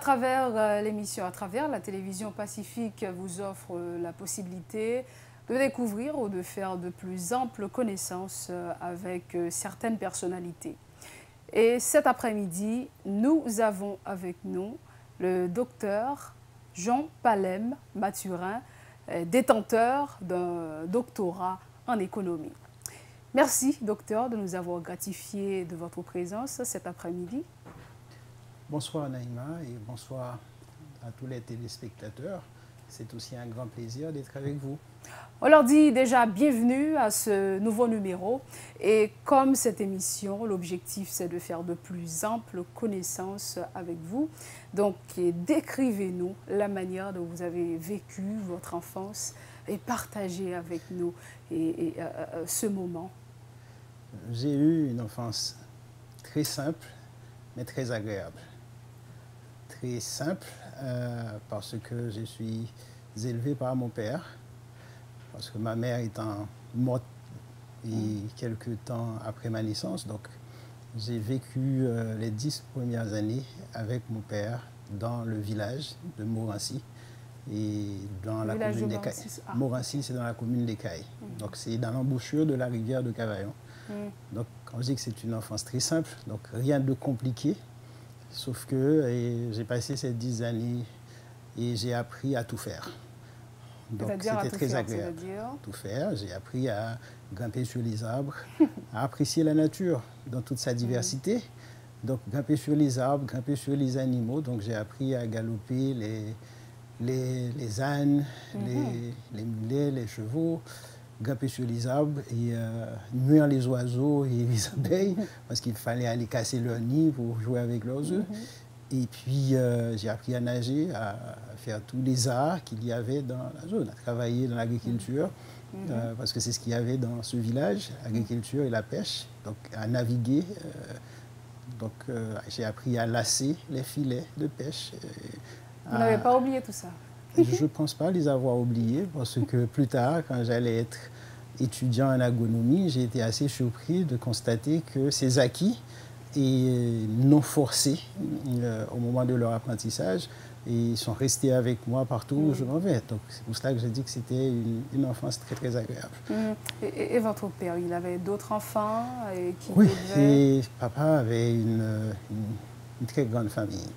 travers l'émission, à travers la télévision Pacifique, vous offre la possibilité de découvrir ou de faire de plus amples connaissances avec certaines personnalités. Et cet après-midi, nous avons avec nous le docteur Jean Palem Mathurin, détenteur d'un doctorat en économie. Merci, docteur, de nous avoir gratifié de votre présence cet après-midi. Bonsoir Naïma et bonsoir à tous les téléspectateurs. C'est aussi un grand plaisir d'être avec vous. On leur dit déjà bienvenue à ce nouveau numéro. Et comme cette émission, l'objectif c'est de faire de plus amples connaissances avec vous. Donc décrivez-nous la manière dont vous avez vécu votre enfance et partagez avec nous ce moment. J'ai eu une enfance très simple mais très agréable. Très simple parce que je suis élevé par mon père, parce que ma mère étant morte et quelques temps après ma naissance, donc j'ai vécu les 10 premières années avec mon père dans le village de Morancy et dans la commune des Cailles. Morancy, c'est dans la commune des Cailles. Donc c'est dans l'embouchure de la rivière de Cavaillon. Donc quand je dis que c'est une enfance très simple, donc rien de compliqué. Sauf que j'ai passé ces 10 années et j'ai appris à tout faire. Donc c'était très agréable. Tout faire. J'ai appris à grimper sur les arbres, à apprécier la nature dans toute sa diversité. Donc grimper sur les arbres, grimper sur les animaux. Donc j'ai appris à galoper les ânes, les mulets, les chevaux, grimper sur les arbres et nuire les oiseaux et les abeilles parce qu'il fallait aller casser leur nid pour jouer avec leurs œufs. Et puis j'ai appris à nager, à faire tous les arts qu'il y avait dans la zone, à travailler dans l'agriculture parce que c'est ce qu'il y avait dans ce village, l'agriculture et la pêche, donc à naviguer. Donc j'ai appris à lasser les filets de pêche. Vous n'avez pas oublié tout ça? Je ne pense pas les avoir oubliés parce que plus tard, quand j'allais être étudiant en agronomie, j'ai été assez surpris de constater que ces acquis et non forcés au moment de leur apprentissage et sont restés avec moi partout où je m'en vais. Donc c'est pour cela que je dis que c'était une enfance très très agréable. Et votre père, il avait d'autres enfants qui Oui, et papa avait une très grande famille.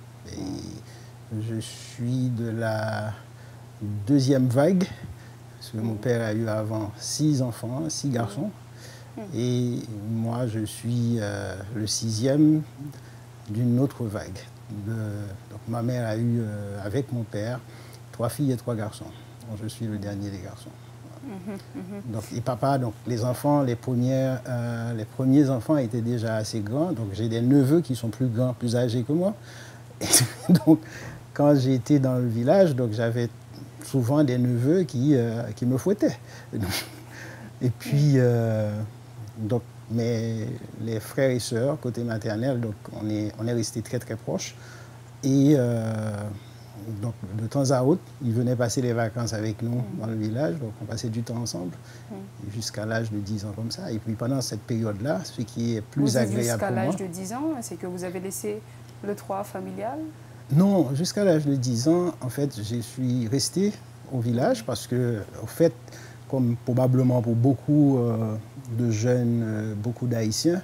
Et je suis de la deuxième vague, parce que mon père a eu avant 6 enfants, 6 garçons. Et moi, je suis le 6e d'une autre vague. Donc ma mère a eu, avec mon père, 3 filles et 3 garçons. Donc, je suis le dernier des garçons. Donc, et papa, donc les enfants, les premiers enfants étaient déjà assez grands. Donc j'ai des neveux qui sont plus grands, plus âgés que moi. Et donc, quand j'étais dans le village, donc j'avais souvent des neveux qui me fouettaient. Et puis, donc, les frères et sœurs, côté maternel, donc on est restés très très proches. Et donc, de temps à autre, ils venaient passer les vacances avec nous dans le village. Donc, on passait du temps ensemble jusqu'à l'âge de 10 ans comme ça. Et puis, pendant cette période-là, ce qui est plus agréable pour moi... Jusqu'à l'âge de 10 ans, c'est que vous avez laissé le toit familial? Non, jusqu'à l'âge de 10 ans, en fait, je suis resté au village parce que, au fait, comme probablement pour beaucoup de jeunes, beaucoup d'Haïtiens,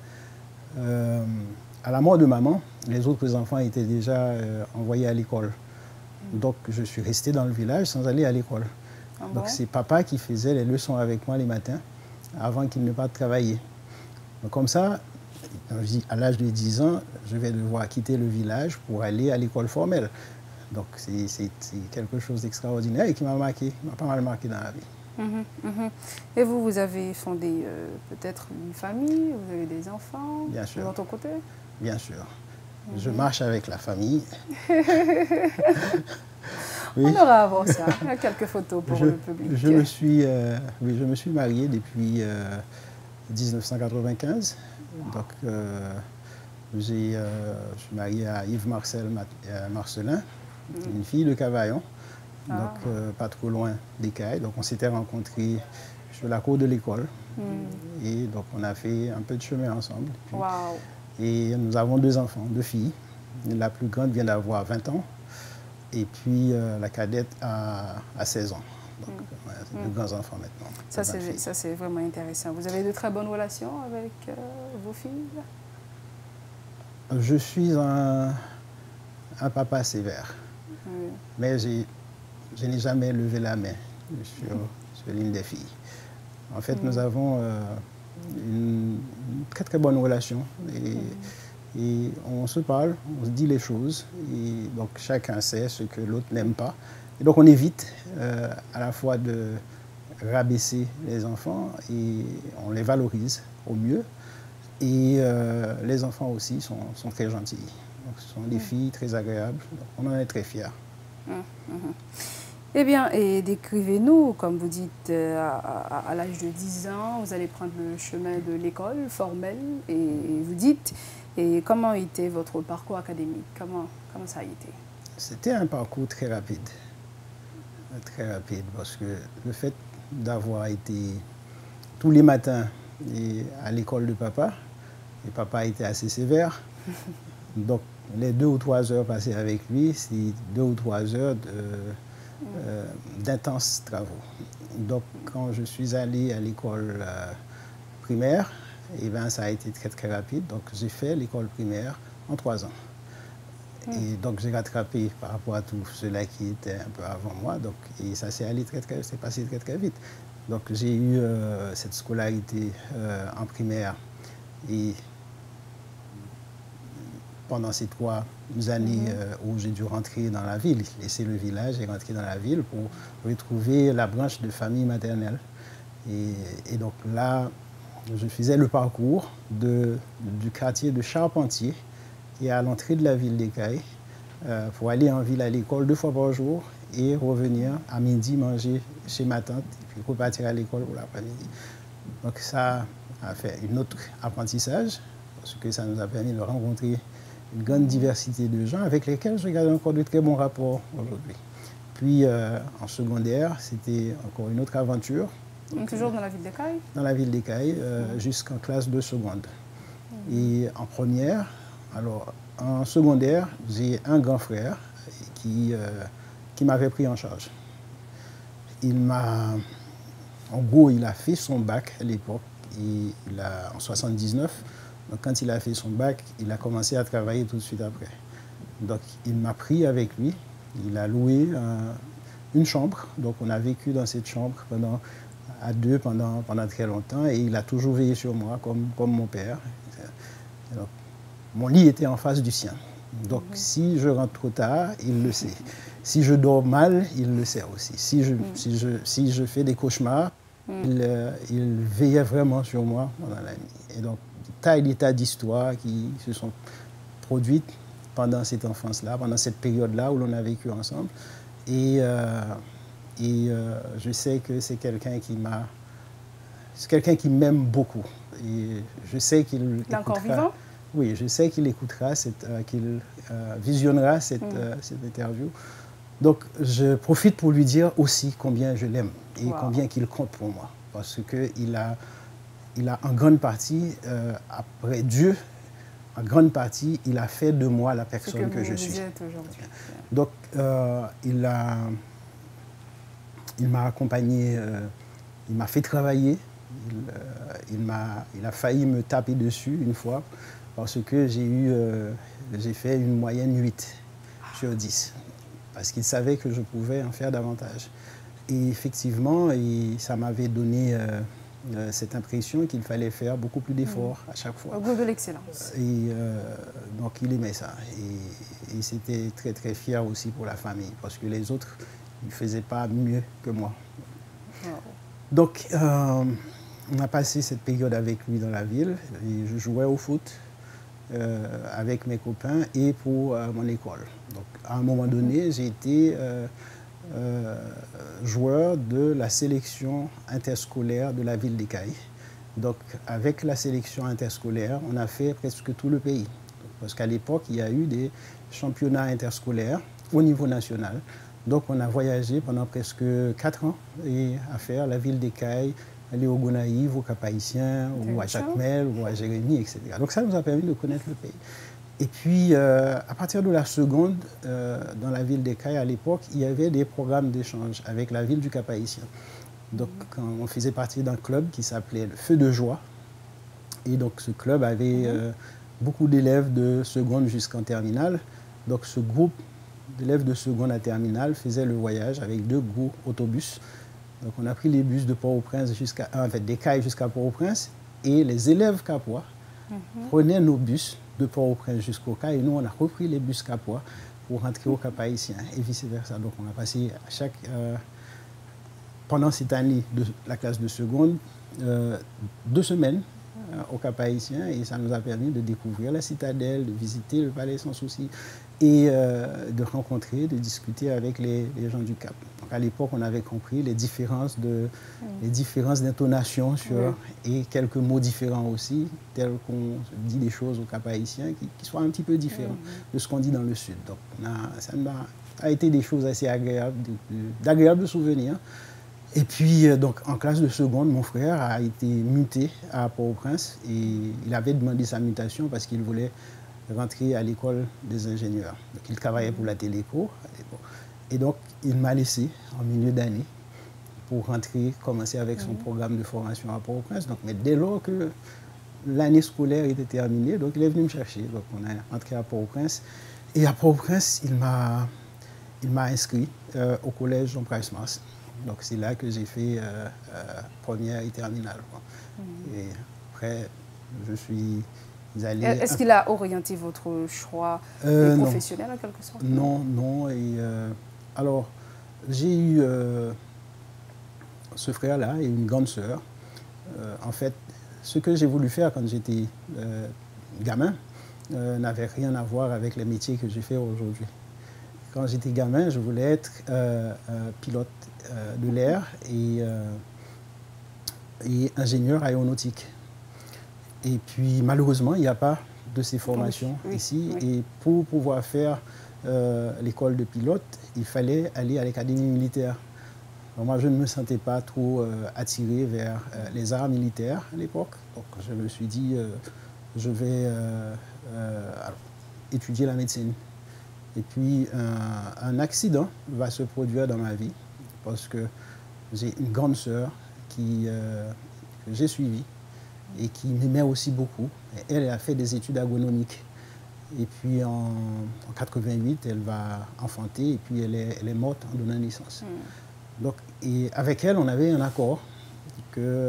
à la mort de maman, les autres enfants étaient déjà envoyés à l'école. Donc, je suis resté dans le village sans aller à l'école. Donc, c'est papa qui faisait les leçons avec moi les matins avant qu'il ne parte travailler. Donc, comme ça, à l'âge de 10 ans, je vais devoir quitter le village pour aller à l'école formelle. Donc, c'est quelque chose d'extraordinaire et qui m'a marqué, m'a pas mal marqué dans la vie. Et vous avez fondé peut-être une famille, vous avez des enfants? Bien sûr. De votre côté? Bien sûr. Je marche avec la famille. Oui. On aura avant ça. Il y a quelques photos pour le public. Je me suis marié depuis 1995. Donc, je suis marié à Yves-Marcel Marcelin, une fille de Cavaillon, donc pas trop loin des Cailles. Donc, on s'était rencontrés sur la cour de l'école. Et donc, on a fait un peu de chemin ensemble. Wow. Et nous avons 2 enfants, 2 filles. La plus grande vient d'avoir 20 ans. Et puis la cadette a 16 ans. Donc, de grands enfants maintenant. Ça, c'est vraiment intéressant. Vous avez de très bonnes relations avec vos filles? Je suis un papa sévère. Mais je n'ai jamais levé la main sur l'une des filles. En fait, nous avons une très très bonne relation. Et on se parle, on se dit les choses. Et donc, chacun sait ce que l'autre n'aime pas. Et donc, on évite à la fois de rabaisser les enfants et on les valorise au mieux. Et les enfants aussi sont très gentils. Donc, ce sont des filles très agréables. Donc, on en est très fiers. Eh bien, et décrivez-nous, comme vous dites, à l'âge de 10 ans, vous allez prendre le chemin de l'école formelle et vous dites, et comment était votre parcours académique? Comment ça a été? C'était un parcours très rapide. Très rapide, parce que le fait d'avoir été tous les matins à l'école de papa, et papa était assez sévère, donc les 2 ou 3 heures passées avec lui, c'est 2 ou 3 heures d'intenses travaux. Donc quand je suis allé à l'école primaire, eh bien, ça a été très très rapide. Donc j'ai fait l'école primaire en 3 ans. Et donc j'ai rattrapé par rapport à tout cela qui était un peu avant moi. Donc, et ça s'est passé très très vite. Donc j'ai eu cette scolarité en primaire et pendant ces 3 années où j'ai dû rentrer dans la ville, laisser le village et rentrer dans la ville pour retrouver la branche de famille maternelle. Et donc là, je faisais le parcours du quartier de Charpentier, qui est à l'entrée de la ville d'Écailles, pour aller en ville à l'école 2 fois par jour et revenir à midi manger chez ma tante et puis repartir à l'école pour l'après-midi. Donc ça a fait un autre apprentissage parce que ça nous a permis de rencontrer une grande diversité de gens avec lesquels je garde encore de très bons rapports aujourd'hui. Puis en secondaire, c'était encore une autre aventure. Donc, toujours dans la ville d'Écailles? Dans la ville d'Écailles, jusqu'en classe de seconde. Et en première, alors en secondaire, j'ai un grand frère qui m'avait pris en charge. En gros, il a fait son bac à l'époque, en 79. Donc quand il a fait son bac, il a commencé à travailler tout de suite après. Donc il m'a pris avec lui, il a loué une chambre. Donc on a vécu dans cette chambre à 2 pendant très longtemps et il a toujours veillé sur moi comme mon père. Donc, mon lit était en face du sien. Donc si je rentre trop tard, il le sait. Si je dors mal, il le sait aussi. Si je fais des cauchemars, il veillait vraiment sur moi pendant la nuit. Et donc, des tas d'histoires qui se sont produites pendant cette enfance-là, pendant cette période-là où l'on a vécu ensemble. Et je sais que c'est quelqu'un qui m'aime beaucoup. Et je sais qu'il est encore vivant? Oui, je sais qu'il écoutera, qu'il visionnera cette interview. Donc, je profite pour lui dire aussi combien je l'aime et combien qu'il compte pour moi. Parce qu'il a en grande partie, après Dieu, en grande partie, il a fait de moi la personne que je suis. Donc, il m'a accompagné, il m'a fait travailler, il a failli me taper dessus une fois parce que j'ai fait une moyenne 8 sur 10, parce qu'il savait que je pouvais en faire davantage. Et effectivement, ça m'avait donné cette impression qu'il fallait faire beaucoup plus d'efforts à chaque fois. Au goût de l'excellence. Et donc il aimait ça. Et c'était très très fier aussi pour la famille, parce que les autres ne faisaient pas mieux que moi. Wow. Donc on a passé cette période avec lui dans la ville, et je jouais au foot avec mes copains et pour mon école. Donc à un moment donné, j'ai été joueur de la sélection interscolaire de la ville d'Écailles. Donc avec la sélection interscolaire, on a fait presque tout le pays. Parce qu'à l'époque, il y a eu des championnats interscolaires au niveau national. Donc on a voyagé pendant presque 4 ans à faire la ville d'Écailles, aller au Gonaïves, au Cap-Haïtien, ou à Jacmel, ou à Jérémie, etc. Donc ça nous a permis de connaître le pays. Et puis, à partir de la seconde, dans la ville d'Écailles, à l'époque, il y avait des programmes d'échange avec la ville du Cap-Haïtien. Donc, on faisait partie d'un club qui s'appelait le Feu de Joie. Et donc, ce club avait beaucoup d'élèves de seconde jusqu'en terminale. Donc, ce groupe d'élèves de seconde à terminale faisait le voyage avec 2 gros autobus. Donc, on a pris les bus de Port-au-Prince d'Écailles jusqu'à Port-au-Prince. Et les élèves capois prenaient nos bus de Port-au-Prince jusqu'au Cap. Et nous, on a repris les bus capois pour rentrer au Cap-Haïtien et vice-versa. Donc, on a passé pendant cette année de la classe de seconde, 2 semaines au Cap-Haïtien, et ça nous a permis de découvrir la citadelle, de visiter le palais sans souci et de rencontrer, de discuter avec les gens du Cap. Donc à l'époque, on avait compris les différences d'intonation et quelques mots différents aussi, tels qu'on dit des choses au Cap-Haïtien qui soient un petit peu différents de ce qu'on dit dans le Sud. Donc ça a été des choses assez agréables, d'agréables souvenirs. Et puis, donc, en classe de seconde, mon frère a été muté à Port-au-Prince et il avait demandé sa mutation parce qu'il voulait rentrer à l'école des ingénieurs. Donc, il travaillait pour la Téléco à l'époque. Et donc, il m'a laissé en milieu d'année pour rentrer, commencer avec son programme de formation à Port-au-Prince. Donc, mais dès lors que l'année scolaire était terminée, donc il est venu me chercher. Donc, on a rentré à Port-au-Prince. Et à Port-au-Prince, il m'a inscrit au collège Jean Price-Mars. Donc, c'est là que j'ai fait première et terminale. Et après, je suis allé... Est-ce qu'il a orienté votre choix professionnel en quelque sorte? Non. Et, alors, j'ai eu ce frère-là et une grande sœur. En fait, ce que j'ai voulu faire quand j'étais gamin n'avait rien à voir avec les métiers que j'ai fait aujourd'hui. Quand j'étais gamin, je voulais être pilote de l'air et ingénieur aéronautique. Et puis, malheureusement, il n'y a pas de ces formations ici. Et pour pouvoir faire l'école de pilote, il fallait aller à l'académie militaire. Donc, moi, je ne me sentais pas trop attiré vers les arts militaires à l'époque. Donc, je me suis dit, je vais étudier la médecine. Et puis, un accident va se produire dans ma vie parce que j'ai une grande sœur que j'ai suivie et qui m'aimait aussi beaucoup. Et elle a fait des études agronomiques. Et puis, en 88, elle va enfanter et puis elle est morte en donnant naissance. Donc, et avec elle, on avait un accord que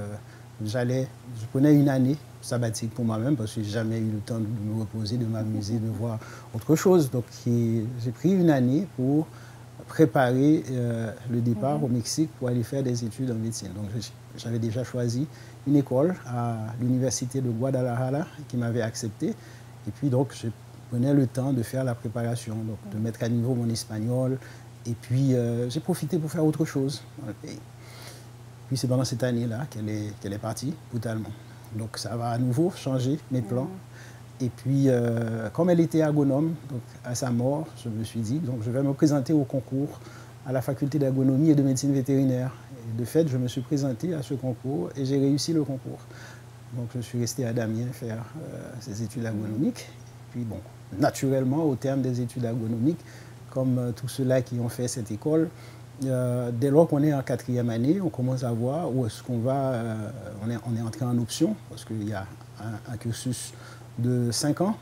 je prenais une année sabbatique pour moi-même parce que je n'ai jamais eu le temps de me reposer, de m'amuser, de voir autre chose. Donc, j'ai pris une année pour préparer le départ au Mexique pour aller faire des études en médecine. Donc, j'avais déjà choisi une école à l'université de Guadalajara qui m'avait accepté. Et puis, donc, je prenais le temps de faire la préparation, donc de mettre à niveau mon espagnol. Et puis, j'ai profité pour faire autre chose dans le pays. Puis, c'est pendant cette année-là qu'elle est partie, brutalement. Donc, ça va à nouveau changer mes plans. Et puis, comme elle était agronome, donc à sa mort, je me suis dit, donc je vais me présenter au concours à la faculté d'agronomie et de médecine vétérinaire. Et de fait, je me suis présenté à ce concours et j'ai réussi le concours. Donc, je suis resté à Damiens faire ces études agronomiques. Puis, bon, naturellement, au terme des études agronomiques, comme tous ceux-là qui ont fait cette école, dès lors qu'on est en 4e année, on commence à voir où est-ce qu'on va. On est entré en option, parce qu'il y a un cursus de 5 ans,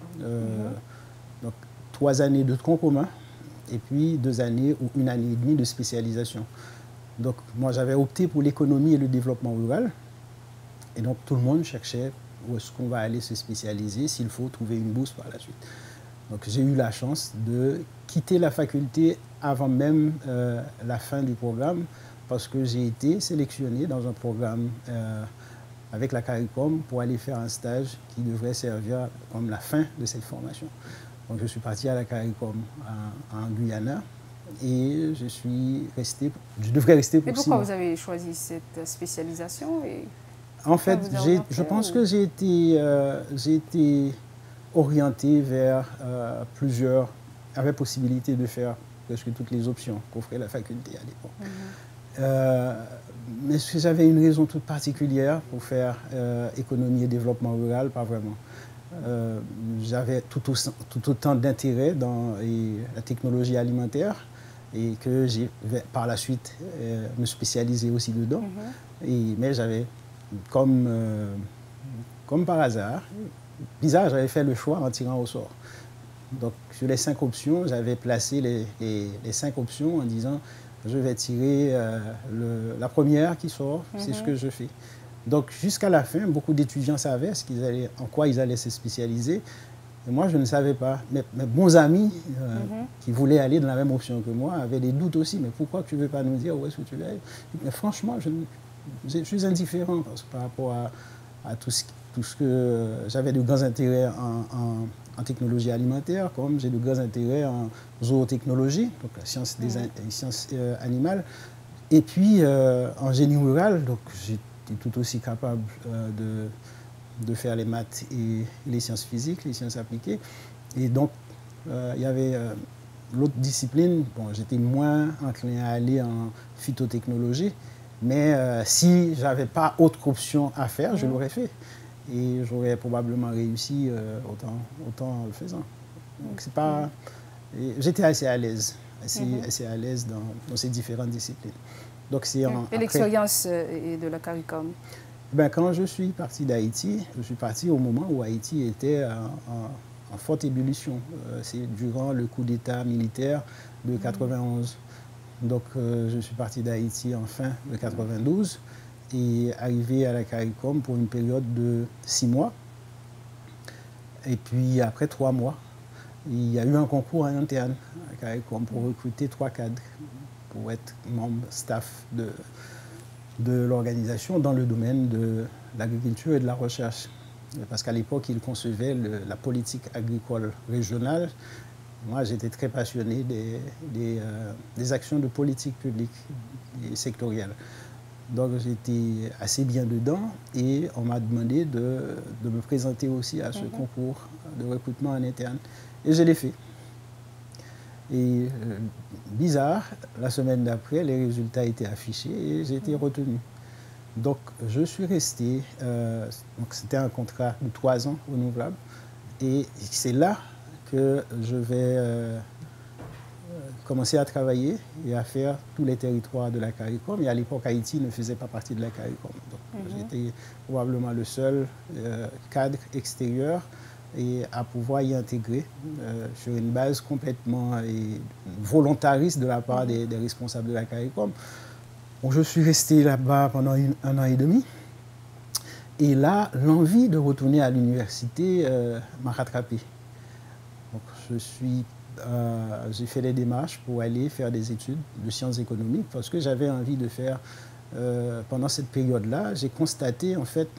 donc 3 années de tronc commun, et puis 2 années ou 1 année et demie de spécialisation. Donc moi j'avais opté pour l'économie et le développement rural, et donc tout le monde cherchait où est-ce qu'on va aller se spécialiser, s'il faut trouver une bourse par la suite. Donc j'ai eu la chance de quitter la faculté avant même la fin du programme, parce que j'ai été sélectionné dans un programme avec la CARICOM pour aller faire un stage qui devrait servir comme la fin de cette formation. Donc je suis parti à la CARICOM en Guyana et je devrais rester pour 6 mois. Et pourquoi vous avez choisi cette spécialisation En fait, je pense que j'ai été orienté vers avec possibilité de faire presque toutes les options qu'offrait la faculté à l'époque. Mais est-ce que j'avais une raison toute particulière pour faire économie et développement rural? Pas vraiment. j'avais tout autant d'intérêt dans la technologie alimentaire et que j'ai par la suite me spécialisé aussi dedans. Mais j'avais, comme par hasard, bizarre, j'avais fait le choix en tirant au sort. Donc, sur les 5 options, j'avais placé les 5 options en disant je vais tirer la première qui sort, c'est ce que je fais. Donc, jusqu'à la fin, beaucoup d'étudiants savaient en quoi ils allaient se spécialiser. Et moi, je ne savais pas. Mes bons amis qui voulaient aller dans la même option que moi avaient des doutes aussi. Mais pourquoi tu ne veux pas nous dire où est-ce que tu veux aller? Mais franchement, je suis indifférent parce que par rapport à tout ce que j'avais de grands intérêts en technologie alimentaire, comme j'ai de grands intérêts en zootechnologie, donc la science des sciences animales, et puis en génie rural, donc j'étais tout aussi capable de faire les maths et les sciences physiques, les sciences appliquées. Et donc, il y avait l'autre discipline, bon, j'étais moins enclin à aller en phytotechnologie, mais si je n'avais pas autre option à faire, je l'aurais fait. Et j'aurais probablement réussi autant en le faisant. Donc, c'est pas... J'étais assez à l'aise, assez à l'aise dans ces différentes disciplines. Donc, et l'expérience de la CARICOM? Ben, quand je suis parti d'Haïti, je suis parti au moment où Haïti était en forte ébullition. C'est durant le coup d'État militaire de 91. Donc, je suis parti d'Haïti en fin de 92 et arrivé à la CARICOM pour une période de 6 mois. Et puis, après 3 mois, il y a eu un concours en interne à la CARICOM pour recruter 3 cadres pour être membre staff de l'organisation dans le domaine de l'agriculture et de la recherche. Parce qu'à l'époque, ils concevaient la politique agricole régionale. Moi, j'étais très passionné des actions de politique publique et sectorielle. Donc, j'étais assez bien dedans et on m'a demandé de me présenter aussi à ce concours de recrutement en interne. Et je l'ai fait. Et bizarre, la semaine d'après, les résultats étaient affichés et j'ai été retenu. Donc, je suis resté, c'était un contrat de 3 ans renouvelable. Et c'est là que je vais commencer à travailler et à faire tous les territoires de la CARICOM. Et à l'époque, Haïti ne faisait pas partie de la CARICOM. Donc, j'étais probablement le seul cadre extérieur et à pouvoir y intégrer sur une base complètement volontariste de la part des responsables de la CARICOM. Donc, je suis resté là-bas pendant 1 an et demi. Et là, l'envie de retourner à l'université m'a rattrapé. Donc, j'ai fait des démarches pour aller faire des études de sciences économiques parce que j'avais envie de faire, pendant cette période-là, j'ai constaté en fait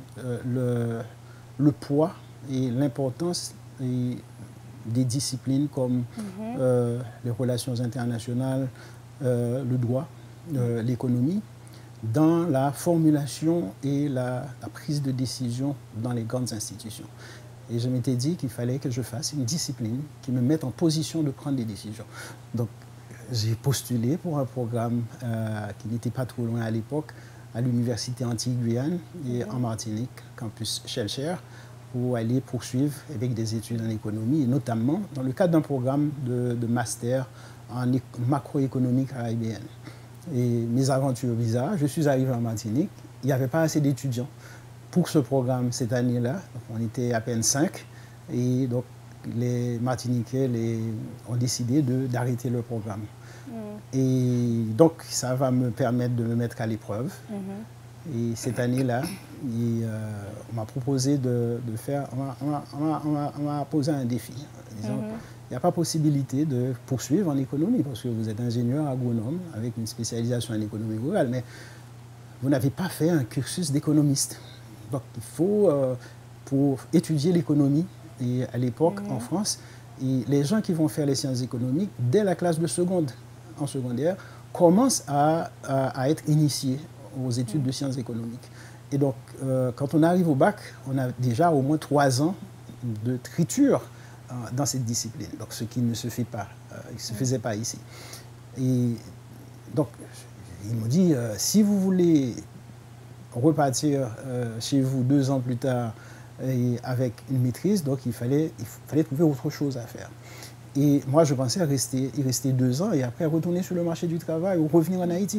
le poids et l'importance des disciplines comme les relations internationales, le droit, l'économie, dans la formulation et la prise de décision dans les grandes institutions. Et je m'étais dit qu'il fallait que je fasse une discipline qui me mette en position de prendre des décisions. Donc, j'ai postulé pour un programme qui n'était pas trop loin à l'époque, à l'Université Antilles-Guyane et en Martinique, campus Shelcher, pour aller poursuivre avec des études en économie, et notamment dans le cadre d'un programme de master en macroéconomie caribéenne. Et mes aventures bizarres, je suis arrivé en Martinique, il n'y avait pas assez d'étudiants pour ce programme cette année-là. On était à peine 5 et donc les Martiniquais ont décidé d'arrêter le programme. Et donc ça va me permettre de me mettre à l'épreuve. Et cette année-là, on m'a proposé de faire, on m'a posé un défi en disant il n'y a pas possibilité de poursuivre en économie parce que vous êtes ingénieur agronome avec une spécialisation en économie rurale, mais vous n'avez pas fait un cursus d'économiste. Donc il faut, pour étudier l'économie, et à l'époque en France, et les gens qui vont faire les sciences économiques, dès la classe de seconde, en secondaire, commencent à être initiés aux études de sciences économiques. Et donc, quand on arrive au bac, on a déjà au moins 3 ans de triture dans cette discipline. Donc, ce qui ne se fait pas, il ne se faisait pas ici. Et donc, ils m'ont dit, si vous voulez repartir chez vous 2 ans plus tard et avec une maîtrise, donc il fallait trouver autre chose à faire. Et moi, je pensais y rester 2 ans et après retourner sur le marché du travail ou revenir en Haïti.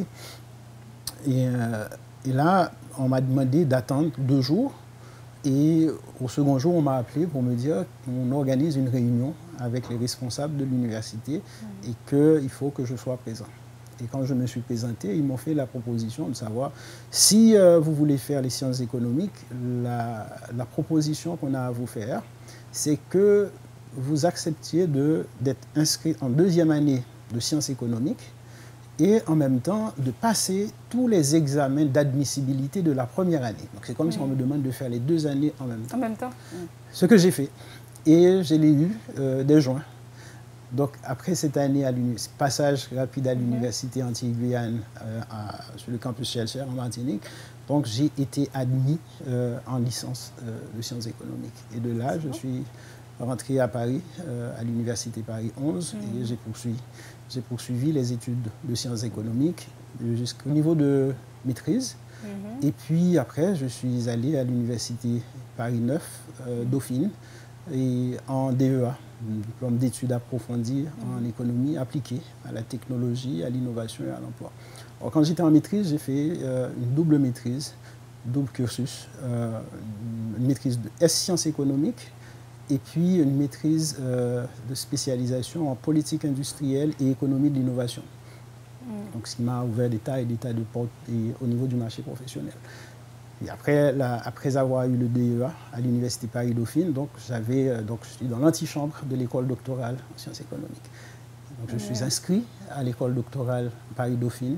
Et là, on m'a demandé d'attendre 2 jours. Et au second jour, on m'a appelé pour me dire qu'on organise une réunion avec les responsables de l'université et qu'il faut que je sois présent. Et quand je me suis présenté, ils m'ont fait la proposition de savoir si vous voulez faire les sciences économiques, la proposition qu'on a à vous faire, c'est que vous acceptiez d'être inscrit en 2e année de sciences économiques et en même temps de passer tous les examens d'admissibilité de la première année. Donc c'est comme si on me demande de faire les 2 années en même temps. En même temps. Ce que j'ai fait. Et je l'ai eu dès juin. Donc après cette année, passage rapide à l'université Antilles-Guyane sur le campus Schellcher en Martinique, donc j'ai été admis en licence de sciences économiques. Et de là, je suis rentré à Paris, à l'université Paris 11, et j'ai poursuivi les études de sciences économiques jusqu'au niveau de maîtrise. Et puis après, je suis allé à l'université Paris 9, Dauphine, et en DEA, diplôme d'études approfondies en économie appliquée à la technologie, à l'innovation et à l'emploi. Quand j'étais en maîtrise, j'ai fait une double maîtrise, double cursus, une maîtrise de sciences économiques et puis une maîtrise de spécialisation en politique industrielle et économie de l'innovation. Donc, ce qui m'a ouvert des tas et des tas de portes au niveau du marché professionnel. Et après avoir eu le DEA à l'université Paris-Dauphine, donc je suis dans l'antichambre de l'école doctorale en sciences économiques. Donc, je suis inscrit à l'école doctorale Paris-Dauphine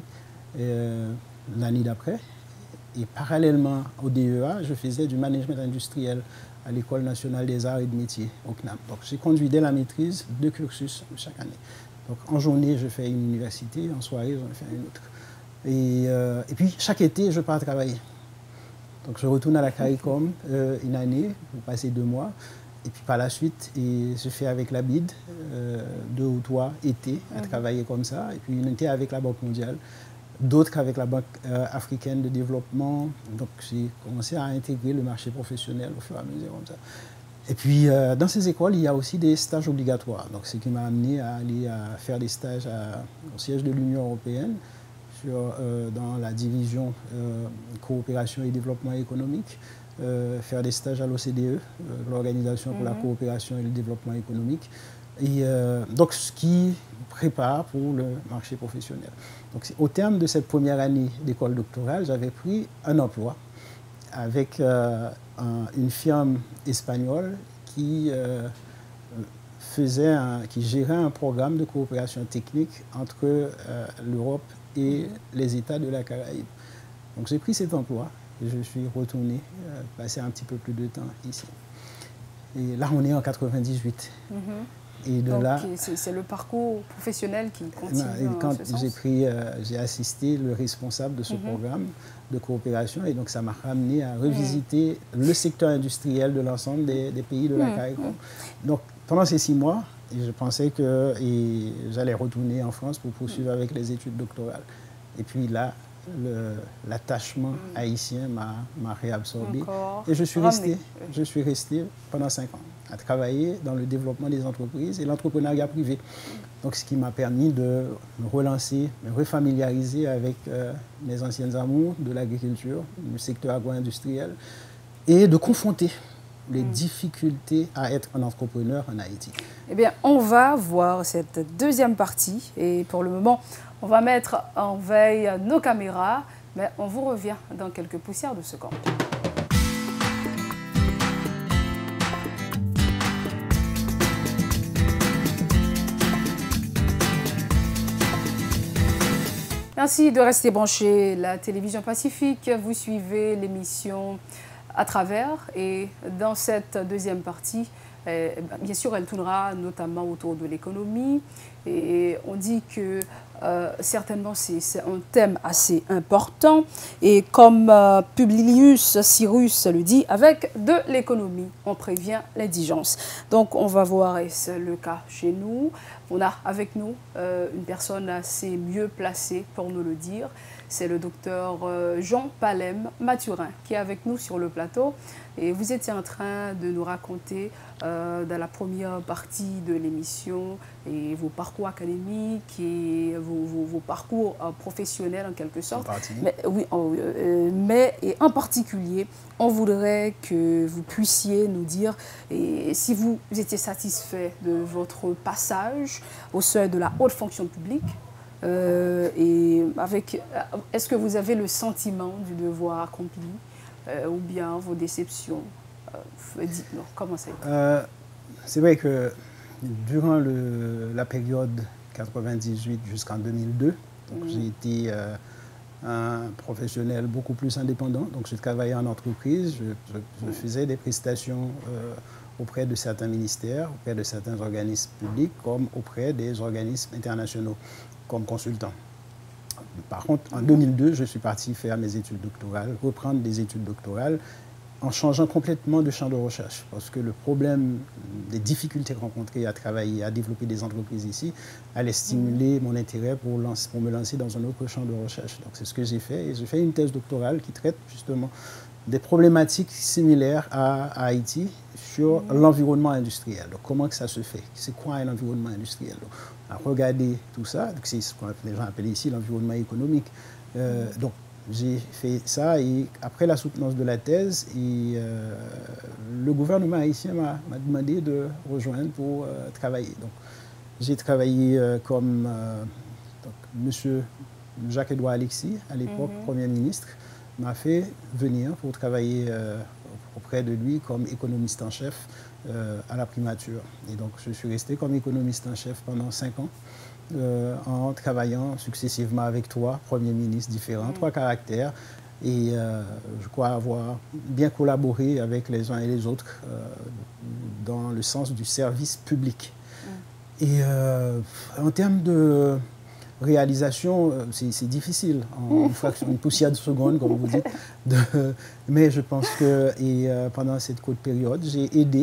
l'année d'après. Et parallèlement au DEA, je faisais du management industriel à l'École nationale des arts et de métiers au CNAM. Donc, j'ai conduit dès la maîtrise 2 cursus chaque année. Donc, en journée, je fais une université, en soirée, j'en fais une autre. Et puis, chaque été, je pars travailler. Donc, je retourne à la CARICOM une année, pour passer 2 mois. Et puis, par la suite, je fais avec la BID 2 ou 3 étés à travailler comme ça. Et puis, une été avec la Banque mondiale, d'autres qu'avec la Banque africaine de développement. Donc, j'ai commencé à intégrer le marché professionnel au fur et à mesure comme ça. Et puis, dans ces écoles, il y a aussi des stages obligatoires. Donc, ce qui m'a amené à aller faire des stages au siège de l'Union européenne, dans la division coopération et développement économique, faire des stages à l'OCDE, l'Organisation pour la coopération et le développement économique, et donc ce qui prépare pour le marché professionnel. Donc, au terme de cette première année d'école doctorale, j'avais pris un emploi avec une firme espagnole qui gérait un programme de coopération technique entre l'Europe et les États de la Caraïbe. Donc j'ai pris cet emploi et je suis retourné passer un petit peu plus de temps ici. Et là, on est en 98. Et de donc, là, c'est le parcours professionnel qui continue. Quand j'ai assisté le responsable de ce programme de coopération, et donc ça m'a ramené à revisiter le secteur industriel de l'ensemble des pays de la CARICOM. Donc pendant ces 6 mois, je pensais que j'allais retourner en France pour poursuivre avec les études doctorales. Et puis là, l'attachement haïtien m'a réabsorbé. Et je suis resté pendant 5 ans à travailler dans le développement des entreprises et l'entrepreneuriat privé. Donc, ce qui m'a permis de me relancer, me refamiliariser avec mes anciennes amours de l'agriculture, du secteur agro-industriel, et de confronter les difficultés à être un entrepreneur en Haïti. Eh bien, on va voir cette deuxième partie. Et pour le moment, on va mettre en veille nos caméras. Mais on vous revient dans quelques poussières de secondes. Merci de rester branché la télévision Pacifique. Vous suivez l'émission à travers et dans cette deuxième partie, bien sûr, elle tournera notamment autour de l'économie et on dit que certainement c'est un thème assez important et comme Publius Cyrus le dit, avec de l'économie, on prévient l'indigence. Donc on va voir, et c'est le cas chez nous, on a avec nous une personne assez mieux placée pour nous le dire. C'est le docteur Jean Palem Mathurin qui est avec nous sur le plateau. Et vous étiez en train de nous raconter dans la première partie de l'émission et vos parcours académiques et vos parcours professionnels en quelque sorte. Mais, oui, mais et en particulier, on voudrait que vous puissiez nous dire si vous étiez satisfait de votre passage au sein de la haute fonction publique. Est-ce que vous avez le sentiment du devoir accompli ou bien vos déceptions? Dites-nous, comment ça a été? C'est vrai que durant la période 98 jusqu'en 2002, j'ai été un professionnel beaucoup plus indépendant. Donc, je travaillais en entreprise, je faisais des prestations auprès de certains ministères, auprès de certains organismes publics, comme auprès des organismes internationaux, comme consultant. Par contre, en 2002, je suis parti faire mes études doctorales, reprendre des études doctorales, en changeant complètement de champ de recherche. Parce que le problème des difficultés rencontrées à travailler, à développer des entreprises ici, allait stimuler mon intérêt pour me lancer dans un autre champ de recherche. Donc c'est ce que j'ai fait. Et j'ai fait une thèse doctorale qui traite justement des problématiques similaires à Haïti sur l'environnement industriel. Donc comment que ça se fait? C'est quoi un environnement industriel? Donc, on a regardé tout ça. C'est ce que les gens appellent ici l'environnement économique. Donc j'ai fait ça et après la soutenance de la thèse, le gouvernement haïtien m'a demandé de rejoindre pour travailler. Donc j'ai travaillé comme M. Jacques-Edouard Alexis, à l'époque Premier ministre, m'a fait venir pour travailler auprès de lui comme économiste en chef à la primature. Et donc je suis resté comme économiste en chef pendant 5 ans. En travaillant successivement avec 3 premiers ministres différents, 3 caractères. Et je crois avoir bien collaboré avec les uns et les autres dans le sens du service public. Et en termes de réalisation, c'est difficile, en une poussière de seconde, comme vous dites. Mais je pense que pendant cette courte période, j'ai aidé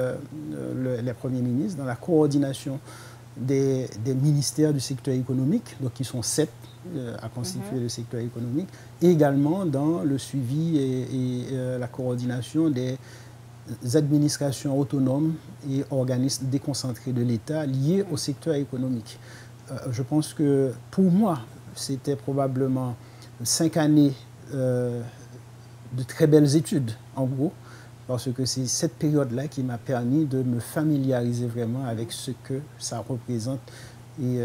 les premiers ministres dans la coordination des ministères du secteur économique, donc qui sont 7 à constituer le secteur économique, et également dans le suivi et la coordination des administrations autonomes et organismes déconcentrés de l'État liés au secteur économique. Je pense que pour moi, c'était probablement 5 années de très belles études, en gros, parce que c'est cette période-là qui m'a permis de me familiariser vraiment avec ce que ça représente et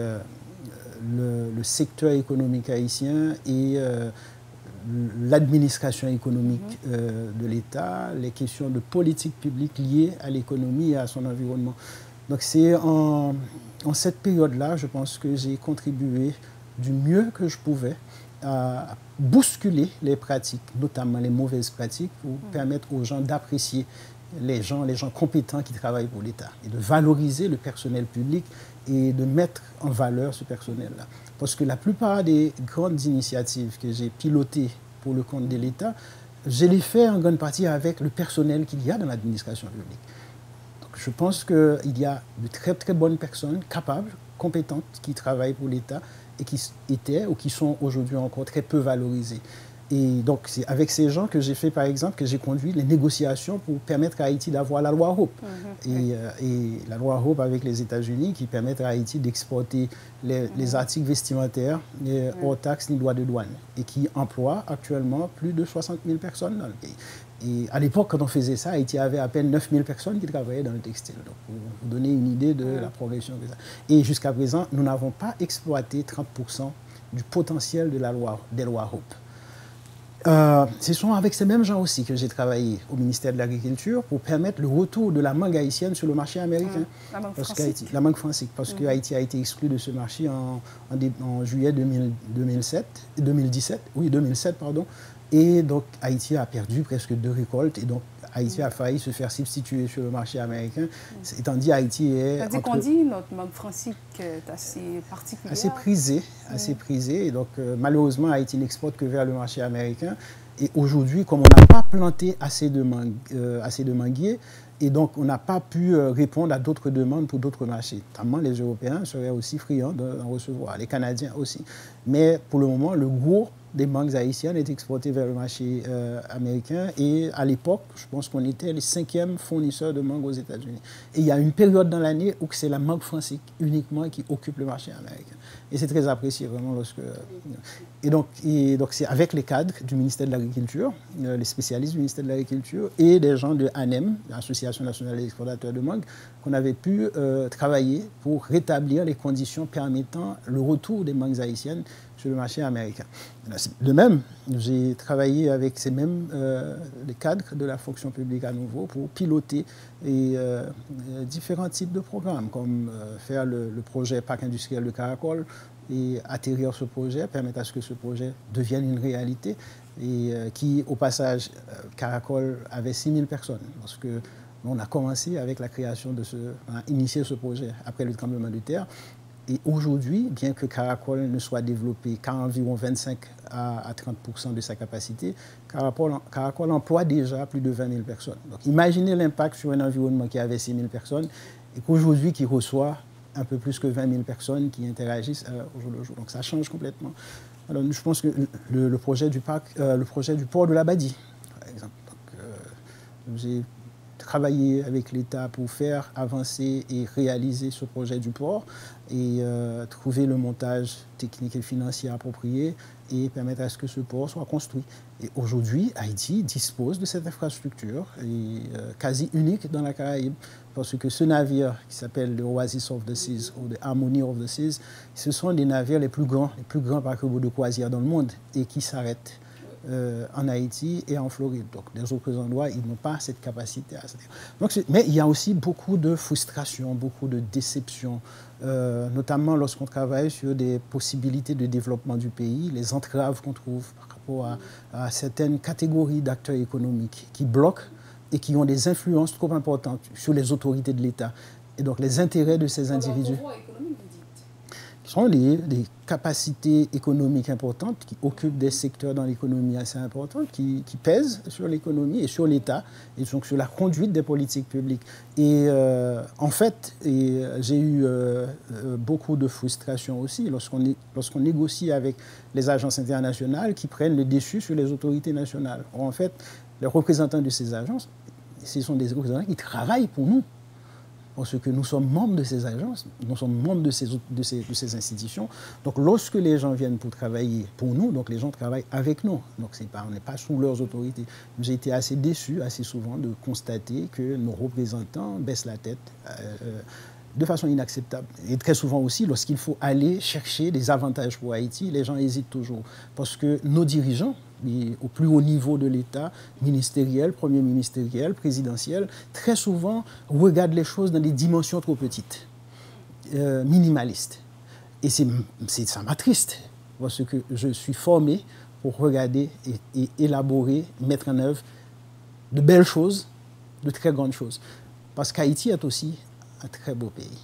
le secteur économique haïtien et l'administration économique de l'État, les questions de politique publique liées à l'économie et à son environnement. Donc c'est en cette période-là, je pense que j'ai contribué du mieux que je pouvais à bousculer les pratiques, notamment les mauvaises pratiques, pour permettre aux gens d'apprécier les gens compétents qui travaillent pour l'État et de valoriser le personnel public et de mettre en valeur ce personnel-là. Parce que la plupart des grandes initiatives que j'ai pilotées pour le compte de l'État, je les fais en grande partie avec le personnel qu'il y a dans l'administration publique. Donc, je pense qu'il y a de très très bonnes personnes capables, compétentes, qui travaillent pour l'État et qui étaient ou qui sont aujourd'hui encore très peu valorisés. Et donc, c'est avec ces gens que j'ai fait, par exemple, que j'ai conduit les négociations pour permettre à Haïti d'avoir la loi Hope. Et la loi Hope avec les États-Unis qui permettent à Haïti d'exporter les articles vestimentaires hors taxes ni droits de douane et qui emploie actuellement plus de 60 000 personnes dans le pays. Et à l'époque, quand on faisait ça, Haïti avait à peine 9 000 personnes qui travaillaient dans le textile. Donc, pour vous donner une idée de la progression que ça. Et jusqu'à présent, nous n'avons pas exploité 30% du potentiel de des lois Hope. Ce sont avec ces mêmes gens aussi que j'ai travaillé au ministère de l'Agriculture pour permettre le retour de la mangue haïtienne sur le marché américain. La mangue francique, parce que Haïti a été exclu de ce marché en juillet 2017, pardon. Et donc Haïti a perdu presque 2 récoltes et donc Haïti a failli se faire substituer sur le marché américain. Étant dit Haïti est... C'est-à-dire qu'on dit notre mangue francique est assez particulière. Assez prisée. Et donc malheureusement Haïti n'exporte que vers le marché américain. Et aujourd'hui, comme on n'a pas planté assez de manguiers, et donc on n'a pas pu répondre à d'autres demandes pour d'autres marchés. Notamment les Européens seraient aussi friands d'en recevoir, les Canadiens aussi. Mais pour le moment, le gros des mangues haïtiennes est exporté vers le marché américain. Et à l'époque, je pense qu'on était les 5e fournisseurs de mangues aux États-Unis. Et il y a une période dans l'année où c'est la mangue française uniquement qui occupe le marché américain. Et c'est très apprécié vraiment lorsque... Et donc c'est avec les cadres du ministère de l'Agriculture, les spécialistes du ministère de l'Agriculture et des gens de ANEM, l'Association nationale des exportateurs de mangue, qu'on avait pu travailler pour rétablir les conditions permettant le retour des mangues haïtiennes sur le marché américain. De même, j'ai travaillé avec ces mêmes les cadres de la fonction publique à nouveau pour piloter différents types de programmes, comme faire le projet Parc industriel de Caracol et atterrir ce projet, permettre à ce que ce projet devienne une réalité et qui, au passage, Caracol avait 6000 personnes lorsque on a commencé avec la création de on a initié ce projet après le tremblement de terre. Et aujourd'hui, bien que Caracol ne soit développé qu'à environ 25 à 30% de sa capacité, Caracol emploie déjà plus de 20 000 personnes. Donc imaginez l'impact sur un environnement qui avait 6 000 personnes et qu'aujourd'hui qui reçoit un peu plus que 20 000 personnes qui interagissent au jour le jour. Donc ça change complètement. Alors je pense que le projet du port de l'Abadie, par exemple. J'ai travaillé avec l'État pour faire avancer et réaliser ce projet du port et trouver le montage technique et financier approprié et permettre à ce que ce port soit construit. Et aujourd'hui, Haïti dispose de cette infrastructure quasi unique dans la Caraïbe parce que ce navire qui s'appelle le Oasis of the Seas ou the Harmony of the Seas, ce sont des navires les plus grands paquebots de croisière dans le monde et qui s'arrêtent en Haïti et en Floride. Donc, des autres endroits, ils n'ont pas cette capacité. Mais il y a aussi beaucoup de frustration, beaucoup de déception, notamment lorsqu'on travaille sur des possibilités de développement du pays, les entraves qu'on trouve par rapport à certaines catégories d'acteurs économiques qui bloquent et qui ont des influences trop importantes sur les autorités de l'État. Et donc, les intérêts de ces individus sont des capacités économiques importantes qui occupent des secteurs dans l'économie assez importants, qui pèsent sur l'économie et sur l'État, et donc sur la conduite des politiques publiques. Et en fait, j'ai eu beaucoup de frustration aussi lorsqu'on négocie avec les agences internationales qui prennent le dessus sur les autorités nationales. En fait, les représentants de ces agences, ce sont des représentants qui travaillent pour nous. Parce que nous sommes membres de ces agences, nous sommes membres de ces institutions. Donc, lorsque les gens viennent pour travailler pour nous, donc les gens travaillent avec nous. Donc, on n'est pas sous leurs autorités. J'ai été assez déçu, assez souvent, de constater que nos représentants baissent la tête de façon inacceptable. Et très souvent aussi, lorsqu'il faut aller chercher des avantages pour Haïti, les gens hésitent toujours. Parce que nos dirigeants, au plus haut niveau de l'État, ministériel, premier ministériel, présidentiel, très souvent regardent les choses dans des dimensions trop petites, minimalistes. Et ça m'attriste, parce que je suis formé pour regarder et élaborer, mettre en œuvre de belles choses, de très grandes choses. Parce qu'Haïti est aussi un très beau pays.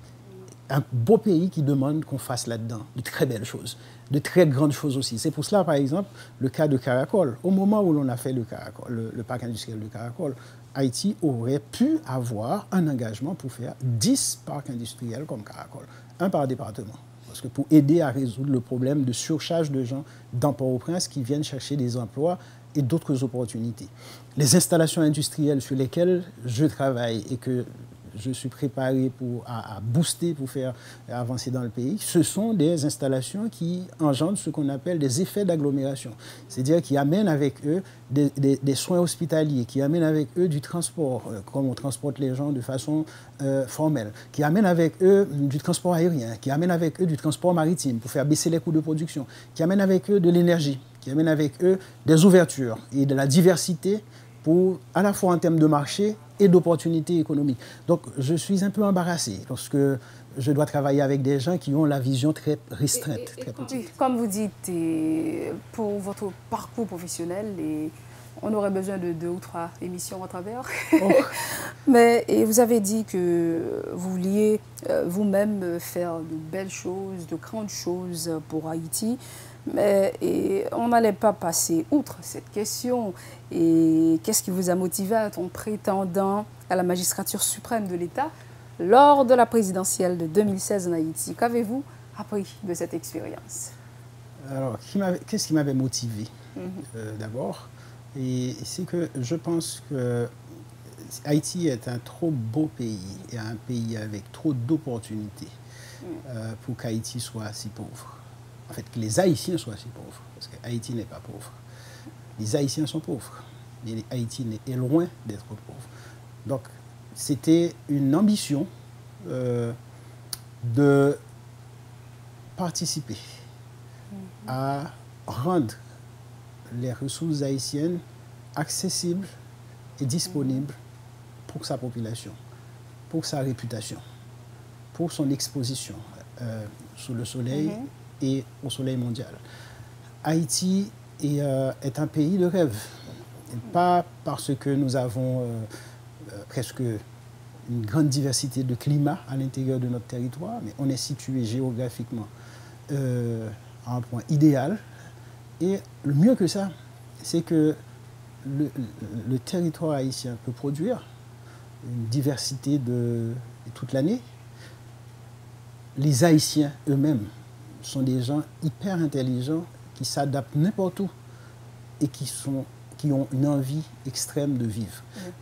Un beau pays qui demande qu'on fasse là-dedans de très belles choses, de très grandes choses aussi. C'est pour cela, par exemple, le cas de Caracol. Au moment où l'on a fait le parc industriel de Caracol, Haïti aurait pu avoir un engagement pour faire 10 parcs industriels comme Caracol, un par département. Parce que pour aider à résoudre le problème de surcharge de gens dans Port-au-Prince qui viennent chercher des emplois et d'autres opportunités. Les installations industrielles sur lesquelles je travaille et que je suis préparé à booster pour faire avancer dans le pays, ce sont des installations qui engendrent ce qu'on appelle des effets d'agglomération. C'est-à-dire qui amènent avec eux des soins hospitaliers, qui amènent avec eux du transport, comme on transporte les gens de façon formelle, qui amènent avec eux du transport aérien, qui amènent avec eux du transport maritime pour faire baisser les coûts de production, qui amènent avec eux de l'énergie, qui amènent avec eux des ouvertures et de la diversité pour, à la fois en termes de marché et d'opportunités économiques. Donc, je suis un peu embarrassé parce que je dois travailler avec des gens qui ont la vision très restreinte, très petite. Comme vous dites, pour votre parcours professionnel, on aurait besoin de 2 ou 3 émissions à travers. Oh. Mais vous avez dit que vous vouliez vous-même faire de belles choses, de grandes choses pour Haïti. Mais on n'allait pas passer outre cette question. Et qu'est-ce qui vous a motivé à être prétendant à la magistrature suprême de l'État lors de la présidentielle de 2016 en Haïti? Qu'avez-vous appris de cette expérience? Alors, qu'est-ce qui m'avait motivé d'abord? Et c'est que je pense que Haïti est un trop beau pays et un pays avec trop d'opportunités pour qu'Haïti soit si pauvre. En fait, que les Haïtiens soient si pauvres, parce que Haïti n'est pas pauvre. Les Haïtiens sont pauvres, mais Haïti est loin d'être pauvre. Donc, c'était une ambition de participer à rendre les ressources haïtiennes accessibles et disponibles pour sa population, pour sa réputation, pour son exposition sous le soleil et au soleil mondial. Haïti est un pays de rêve, et pas parce que nous avons presque une grande diversité de climats à l'intérieur de notre territoire, mais on est situé géographiquement à un point idéal. Et le mieux que ça, c'est que le territoire haïtien peut produire une diversité de toute l'année. Les Haïtiens eux-mêmes sont des gens hyper intelligents qui s'adaptent n'importe où et qui ont une envie extrême de vivre.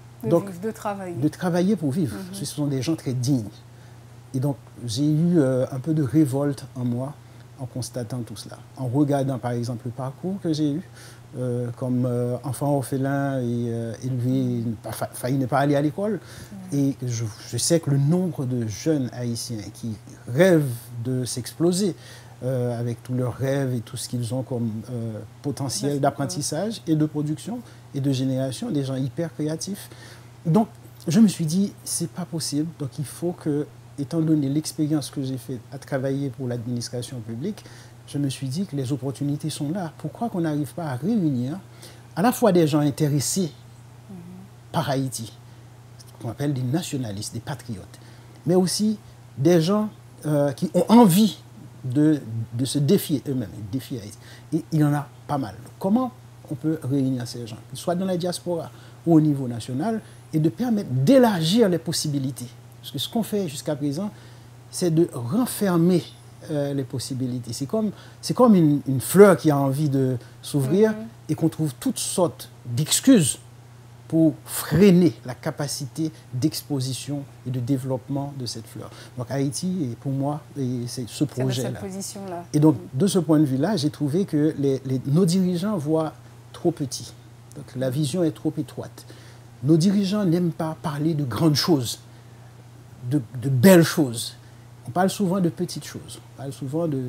De travailler pour vivre. Ce sont des gens très dignes. Et donc, j'ai eu un peu de révolte en moi en constatant tout cela. En regardant, par exemple, le parcours que j'ai eu, comme enfant orphelin et élevé, failli ne pas aller à l'école. Et je sais que le nombre de jeunes Haïtiens qui rêvent de s'exploser avec tous leurs rêves et tout ce qu'ils ont comme potentiel d'apprentissage et de production et de génération, des gens hyper créatifs. Donc, je me suis dit, c'est pas possible. Donc, il faut que, étant donné l'expérience que j'ai faite à travailler pour l'administration publique, je me suis dit que les opportunités sont là. Pourquoi qu'on n'arrive pas à réunir à la fois des gens intéressés par Haïti, ce qu'on appelle des nationalistes, des patriotes, mais aussi des gens qui ont envie de se défier eux-mêmes, défier Haïti. Et il y en a pas mal. Comment on peut réunir ces gens, soit dans la diaspora ou au niveau national, et de permettre d'élargir les possibilités. Parce que ce qu'on fait jusqu'à présent, c'est de renfermer les possibilités. C'est comme une fleur qui a envie de s'ouvrir et qu'on trouve toutes sortes d'excuses pour freiner la capacité d'exposition et de développement de cette fleur. Donc Haïti, pour moi, c'est ce projet-là. Et donc, de ce point de vue-là, j'ai trouvé que nos dirigeants voient trop petit. Donc la vision est trop étroite. Nos dirigeants n'aiment pas parler de grandes choses, de belles choses. On parle souvent de petites choses. On parle souvent de...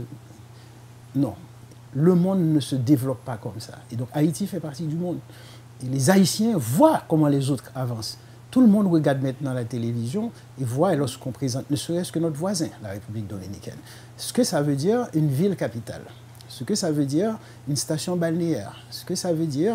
Non. Le monde ne se développe pas comme ça. Et donc Haïti fait partie du monde. Et les Haïtiens voient comment les autres avancent. Tout le monde regarde maintenant la télévision et voit, lorsqu'on présente, ne serait-ce que notre voisin, la République dominicaine, ce que ça veut dire une ville capitale, ce que ça veut dire une station balnéaire, ce que ça veut dire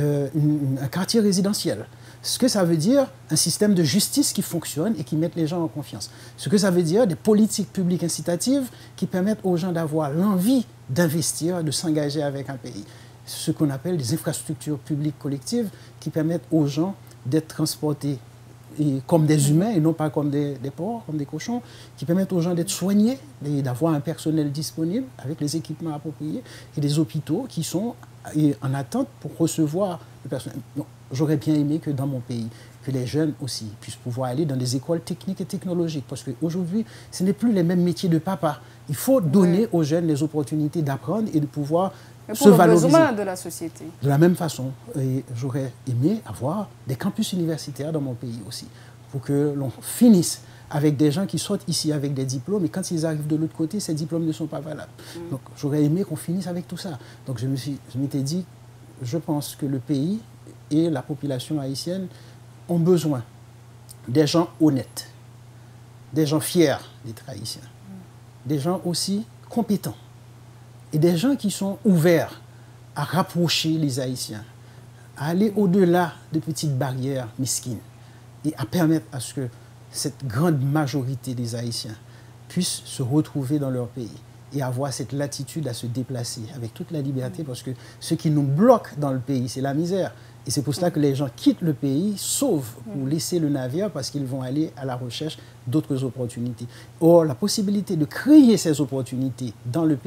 un quartier résidentiel, ce que ça veut dire un système de justice qui fonctionne et qui met les gens en confiance, ce que ça veut dire des politiques publiques incitatives qui permettent aux gens d'avoir l'envie d'investir, de s'engager avec un pays. Ce qu'on appelle des infrastructures publiques collectives qui permettent aux gens d'être transportés comme des humains et non pas comme des porcs, comme des cochons, qui permettent aux gens d'être soignés et d'avoir un personnel disponible avec les équipements appropriés et des hôpitaux qui sont en attente pour recevoir le personnel. J'aurais bien aimé que dans mon pays, que les jeunes aussi puissent pouvoir aller dans des écoles techniques et technologiques parce qu'aujourd'hui, ce n'est plus les mêmes métiers de papa. Il faut donner aux jeunes les opportunités d'apprendre et de pouvoir se valoriser. Besoin de la société. De la même façon, j'aurais aimé avoir des campus universitaires dans mon pays aussi, pour que l'on finisse avec des gens qui sortent ici avec des diplômes et quand ils arrivent de l'autre côté, ces diplômes ne sont pas valables. Donc j'aurais aimé qu'on finisse avec tout ça. Donc je m'étais dit, je pense que le pays et la population haïtienne ont besoin des gens honnêtes, des gens fiers d'être haïtiens, des gens aussi compétents et des gens qui sont ouverts à rapprocher les Haïtiens, à aller au-delà de petites barrières mesquines et à permettre à ce que cette grande majorité des Haïtiens puissent se retrouver dans leur pays et avoir cette latitude à se déplacer avec toute la liberté parce que ce qui nous bloque dans le pays, c'est la misère. Et c'est pour cela que les gens quittent le pays, sauf pour laisser le navire parce qu'ils vont aller à la recherche d'autres opportunités. Or, la possibilité de créer ces opportunités dans le pays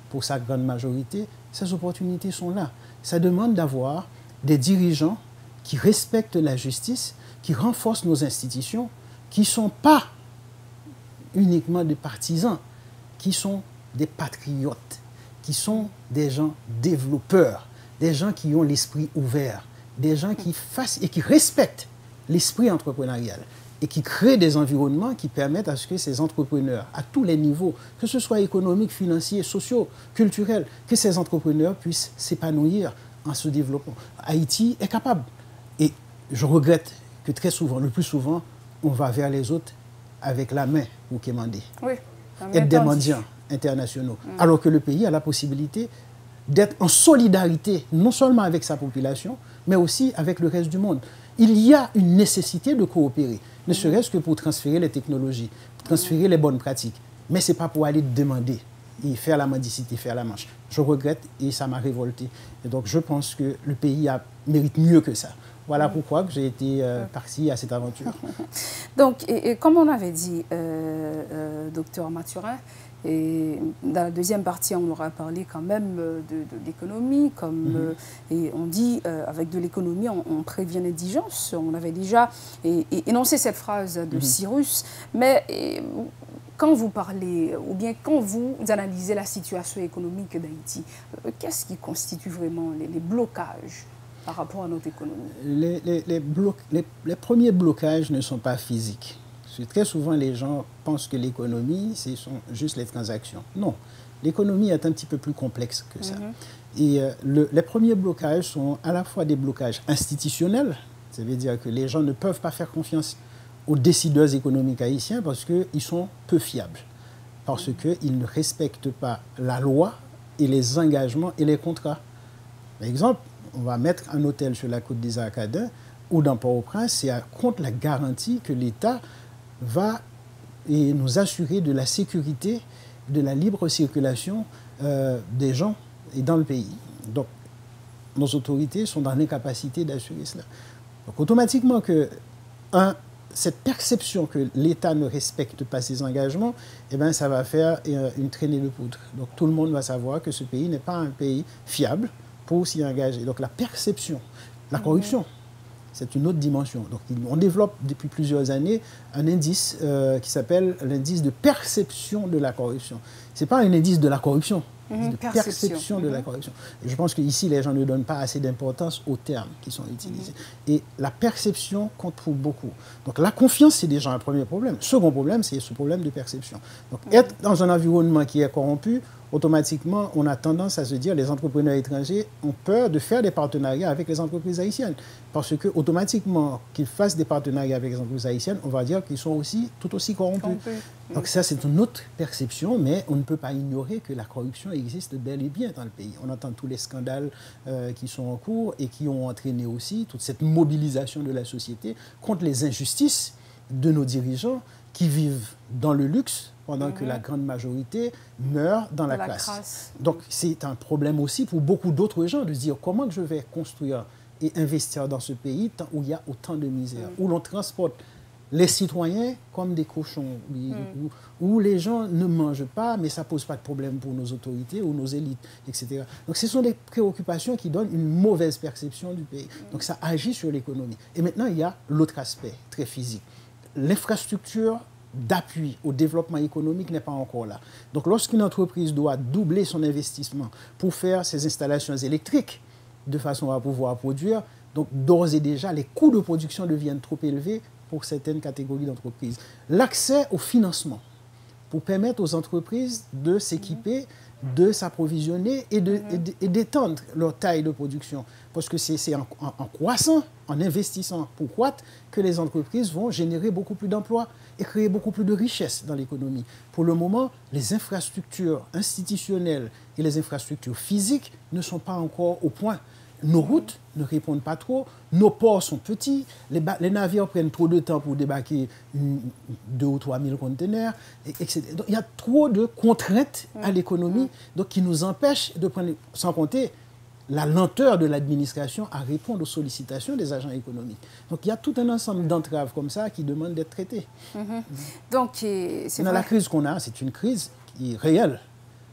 pour sa grande majorité, ces opportunités sont là. Ça demande d'avoir des dirigeants qui respectent la justice, qui renforcent nos institutions, qui ne sont pas uniquement des partisans, qui sont des patriotes, qui sont des gens développeurs, des gens qui ont l'esprit ouvert, des gens qui fassent et qui respectent l'esprit entrepreneurial et qui créent des environnements qui permettent à ce que ces entrepreneurs, à tous les niveaux, que ce soit économique, financier, sociaux, culturel, que ces entrepreneurs puissent s'épanouir en se développant. Haïti est capable. Et je regrette que très souvent, le plus souvent, on va vers les autres avec la main pour quémander. Oui. Être des mendiants internationaux. Alors que le pays a la possibilité d'être en solidarité, non seulement avec sa population, mais aussi avec le reste du monde. Il y a une nécessité de coopérer, ne serait-ce que pour transférer les technologies, transférer les bonnes pratiques. Mais ce n'est pas pour aller demander et faire la mendicité, faire la manche. Je regrette et ça m'a révolté. Et donc je pense que le pays mérite mieux que ça. Voilà pourquoi j'ai été parti à cette aventure. Donc, et comme on avait dit, docteur Mathurin, et dans la deuxième partie, on aura parlé quand même de l'économie, comme et on dit avec de l'économie, on prévient l'indigence. On avait déjà énoncé cette phrase de Cyrus, mais quand vous parlez, ou bien quand vous analysez la situation économique d'Haïti, qu'est-ce qui constitue vraiment les blocages par rapport à notre économie? Les premiers blocages ne sont pas physiques. Très souvent, les gens pensent que l'économie, ce sont juste les transactions. Non, l'économie est un petit peu plus complexe que ça. Et les premiers blocages sont à la fois des blocages institutionnels, ça veut dire que les gens ne peuvent pas faire confiance aux décideurs économiques haïtiens parce qu'ils sont peu fiables, parce qu'ils ne respectent pas la loi et les engagements et les contrats. Par exemple, on va mettre un hôtel sur la côte des Arcadins ou dans Port-au-Prince, c'est contre la garantie que l'État va nous assurer de la sécurité, de la libre circulation des gens et dans le pays. Donc, nos autorités sont dans l'incapacité d'assurer cela. Donc, automatiquement cette perception que l'État ne respecte pas ses engagements, eh bien, ça va faire une traînée de poudre. Donc, tout le monde va savoir que ce pays n'est pas un pays fiable pour s'y engager. Donc, la perception, la corruption, c'est une autre dimension. Donc, on développe depuis plusieurs années un indice qui s'appelle l'indice de perception de la corruption. Ce n'est pas un indice de la corruption, c'est de perception de la corruption. Et je pense qu'ici, les gens ne donnent pas assez d'importance aux termes qui sont utilisés. Et la perception compte pour beaucoup. Donc, la confiance, c'est déjà un premier problème. Second problème, c'est ce problème de perception. Donc, être dans un environnement qui est corrompu, automatiquement, on a tendance à se dire que les entrepreneurs étrangers ont peur de faire des partenariats avec les entreprises haïtiennes. Parce que, automatiquement, qu'ils fassent des partenariats avec les entreprises haïtiennes, on va dire qu'ils sont tout aussi corrompus. Donc ça, c'est une autre perception, mais on ne peut pas ignorer que la corruption existe bel et bien dans le pays. On entend tous les scandales qui sont en cours et qui ont entraîné aussi toute cette mobilisation de la société contre les injustices de nos dirigeants qui vivent dans le luxe, pendant que la grande majorité meurt dans la crasse. Donc, c'est un problème aussi pour beaucoup d'autres gens de se dire comment je vais construire et investir dans ce pays où il y a autant de misère, où l'on transporte les citoyens comme des cochons, où les gens ne mangent pas, mais ça ne pose pas de problème pour nos autorités ou nos élites, etc. Donc, ce sont des préoccupations qui donnent une mauvaise perception du pays. Donc, ça agit sur l'économie. Et maintenant, il y a l'autre aspect, très physique. L'infrastructure d'appui au développement économique n'est pas encore là. Donc, lorsqu'une entreprise doit doubler son investissement pour faire ses installations électriques de façon à pouvoir produire, donc d'ores et déjà, les coûts de production deviennent trop élevés pour certaines catégories d'entreprises. L'accès au financement pour permettre aux entreprises de s'équiper, de s'approvisionner et d'étendre leur taille de production. Parce que c'est en croissant, en investissant pour croître, que les entreprises vont générer beaucoup plus d'emplois et créer beaucoup plus de richesses dans l'économie. Pour le moment, les infrastructures institutionnelles et les infrastructures physiques ne sont pas encore au point. Nos routes ne répondent pas trop, nos ports sont petits, les navires prennent trop de temps pour débarquer 2 ou 3 000 conteneurs, etc. Donc, il y a trop de contraintes à l'économie qui nous empêchent de prendre, sans compter la lenteur de l'administration à répondre aux sollicitations des agents économiques. Donc il y a tout un ensemble d'entraves comme ça qui demandent d'être traitées. Donc, c'est la crise qu'on a, c'est une crise qui est réelle.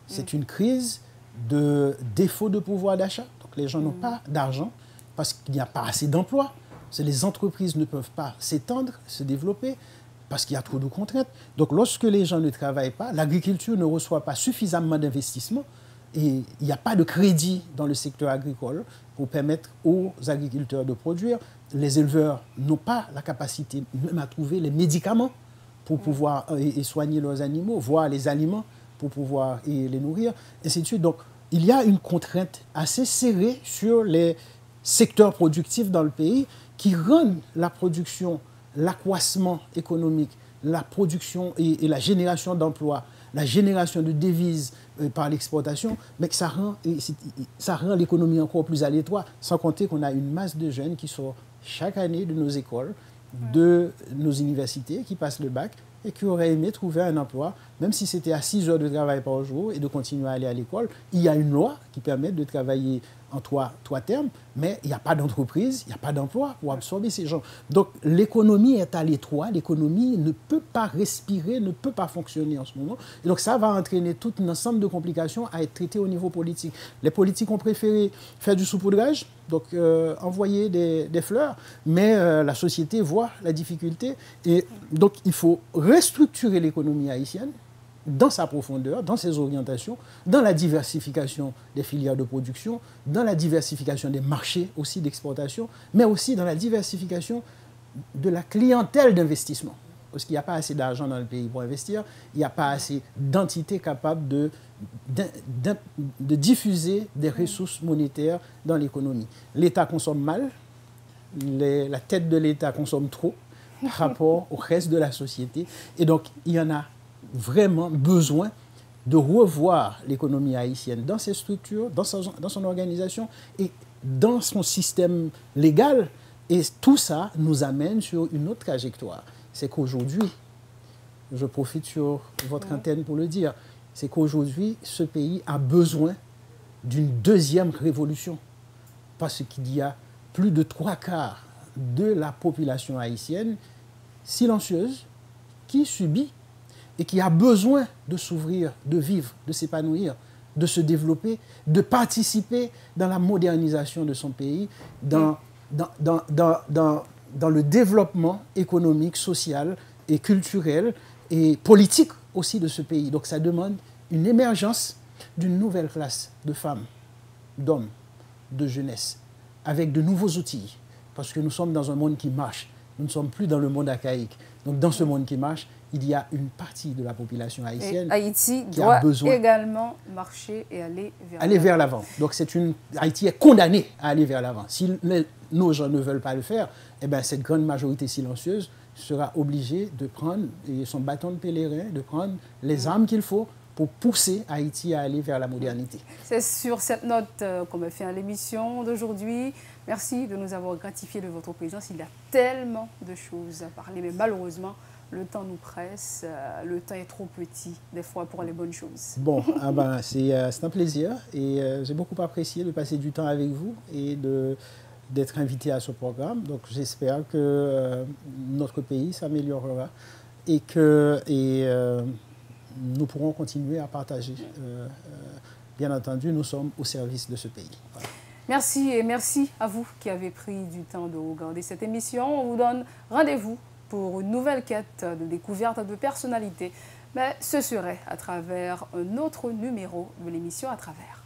C'est une crise de défaut de pouvoir d'achat. Donc les gens n'ont pas d'argent parce qu'il n'y a pas assez d'emplois. Les entreprises ne peuvent pas s'étendre, se développer parce qu'il y a trop de contraintes. Donc lorsque les gens ne travaillent pas, l'agriculture ne reçoit pas suffisamment d'investissements et il n'y a pas de crédit dans le secteur agricole pour permettre aux agriculteurs de produire. Les éleveurs n'ont pas la capacité même à trouver les médicaments pour pouvoir soigner leurs animaux, voire les aliments pour pouvoir les nourrir, et ainsi de suite. Donc, il y a une contrainte assez serrée sur les secteurs productifs dans le pays qui rendent la production, l'accroissement économique, la production et la génération d'emplois, la génération de devises par l'exportation, mais que ça rend l'économie encore plus à l'étroit, sans compter qu'on a une masse de jeunes qui sortent chaque année de nos écoles, de nos universités, qui passent le bac et qui auraient aimé trouver un emploi, même si c'était à 6 heures de travail par jour et de continuer à aller à l'école. Il y a une loi qui permet de travailler en trois termes, mais il n'y a pas d'entreprise, il n'y a pas d'emploi pour absorber ces gens. Donc l'économie est à l'étroit, l'économie ne peut pas respirer, ne peut pas fonctionner en ce moment. Et donc ça va entraîner tout un ensemble de complications à être traitées au niveau politique. Les politiques ont préféré faire du saupoudrage, donc envoyer des fleurs, mais la société voit la difficulté. Et donc il faut restructurer l'économie haïtienne dans sa profondeur, dans ses orientations, dans la diversification des filières de production, dans la diversification des marchés aussi d'exportation, mais aussi dans la diversification de la clientèle d'investissement. Parce qu'il n'y a pas assez d'argent dans le pays pour investir, il n'y a pas assez d'entités capables de diffuser des ressources monétaires dans l'économie. L'État consomme mal, la tête de l'État consomme trop par rapport au reste de la société, et donc il y en a vraiment besoin de revoir l'économie haïtienne dans ses structures, dans son organisation et dans son système légal. Et tout ça nous amène sur une autre trajectoire. C'est qu'aujourd'hui, je profite sur votre antenne pour le dire, c'est qu'aujourd'hui, ce pays a besoin d'une deuxième révolution. Parce qu'il y a plus de 3/4 de la population haïtienne silencieuse qui subit et qui a besoin de s'ouvrir, de vivre, de s'épanouir, de se développer, de participer dans la modernisation de son pays, dans le développement économique, social et culturel et politique aussi de ce pays. Donc ça demande une émergence d'une nouvelle classe de femmes, d'hommes, de jeunesse, avec de nouveaux outils, parce que nous sommes dans un monde qui marche, nous ne sommes plus dans le monde archaïque. Donc dans ce monde qui marche, il y a une partie de la population haïtienne Haïti qui a besoin également marcher et aller vers l'avant. Donc Haïti est condamné à aller vers l'avant. Si nos gens ne veulent pas le faire, eh bien, cette grande majorité silencieuse sera obligée de prendre son bâton de pèlerin, de prendre les armes qu'il faut pour pousser Haïti à aller vers la modernité. C'est sur cette note qu'on va faire l'émission d'aujourd'hui. Merci de nous avoir gratifié de votre présence. Il y a tellement de choses à parler, mais malheureusement, le temps nous presse. Le temps est trop petit, des fois, pour les bonnes choses. Bon, c'est un plaisir et j'ai beaucoup apprécié de passer du temps avec vous et d'être invité à ce programme. Donc, j'espère que notre pays s'améliorera et que nous pourrons continuer à partager. Bien entendu, nous sommes au service de ce pays. Voilà. Merci et merci à vous qui avez pris du temps de regarder cette émission. On vous donne rendez-vous pour une nouvelle quête de découverte de personnalités. Mais ce serait à travers un autre numéro de l'émission À Travers.